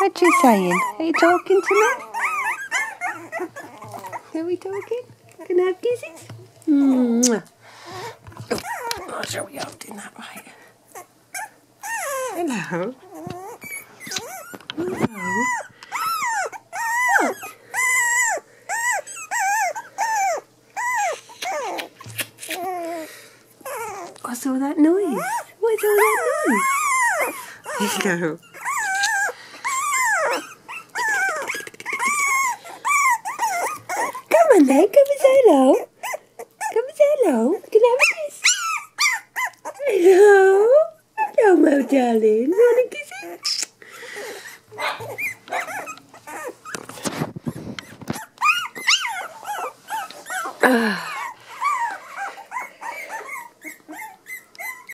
What you saying? Are you talking to me? Are we talking? Can I have kisses? Mwah. Oh, I'll show you how to do that right. Hello. Hello. What? What's all that noise? What's all that noise? Hello. Come on then, come and say hello. Come and say hello. Can I have a kiss? Hello. Hello, my darling. You want a kiss?